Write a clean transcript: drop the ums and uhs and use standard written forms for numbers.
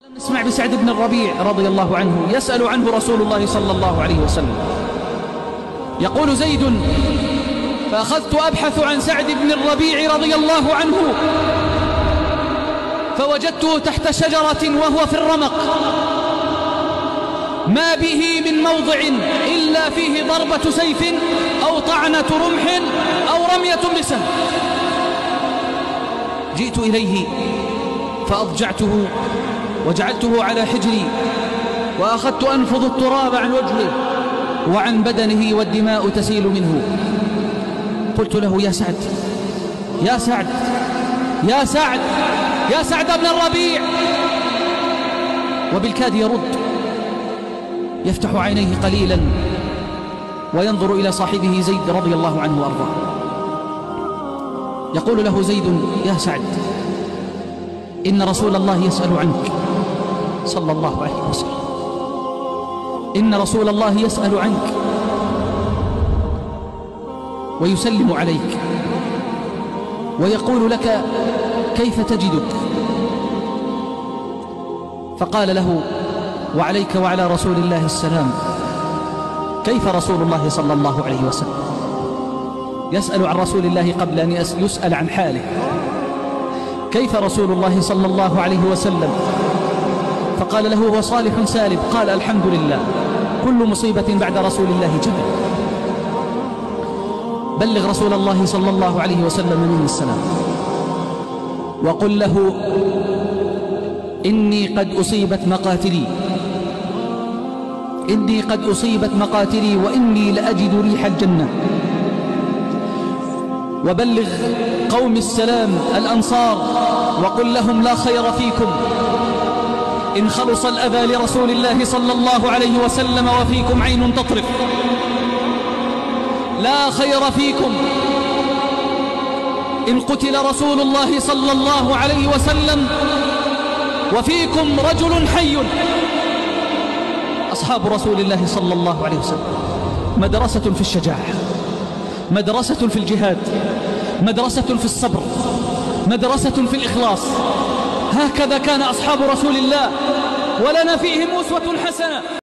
اسمع بسعد بن الربيع رضي الله عنه يسأل عنه رسول الله صلى الله عليه وسلم. يقول زيد: فأخذت أبحث عن سعد بن الربيع رضي الله عنه فوجدته تحت شجرة وهو في الرمق، ما به من موضع إلا فيه ضربة سيف أو طعنة رمح أو رمية بسهم. جئت إليه فأضجعته وجعلته على حجري وأخذت أنفض التراب عن وجهه وعن بدنه والدماء تسيل منه. قلت له: يا سعد، يا سعد، يا سعد، يا سعد بن الربيع. وبالكاد يرد، يفتح عينيه قليلا وينظر إلى صاحبه زيد رضي الله عنه وأرضاه. يقول له زيد: يا سعد، إن رسول الله يسأل عنك صلى الله عليه وسلم، إن رسول الله يسأل عنك ويسلم عليك ويقول لك: كيف تجدك؟ فقال له: وعليك وعلى رسول الله السلام. كيف رسول الله صلى الله عليه وسلم؟ يسأل عن رسول الله قبل أن يسأل عن حاله. كيف رسول الله صلى الله عليه وسلم؟ فقال له: هو صالح سالم. قال: الحمد لله، كل مصيبة بعد رسول الله جبل. بلغ رسول الله صلى الله عليه وسلم مني السلام وقل له: إني قد أصيبت مقاتلي، إني قد أصيبت مقاتلي وإني لأجد ريح الجنة. وبلغ قوم السلام الأنصار وقل لهم: لا خير فيكم إن خلص الأذى لرسول الله صلى الله عليه وسلم وفيكم عين تطرف. لا خير فيكم إن قتل رسول الله صلى الله عليه وسلم وفيكم رجل حي. أصحاب رسول الله صلى الله عليه وسلم مدرسة في الشجاعة، مدرسة في الجهاد، مدرسة في الصبر، مدرسة في الإخلاص. هكذا كان أصحاب رسول الله، ولنا فيهم أسوة حسنة.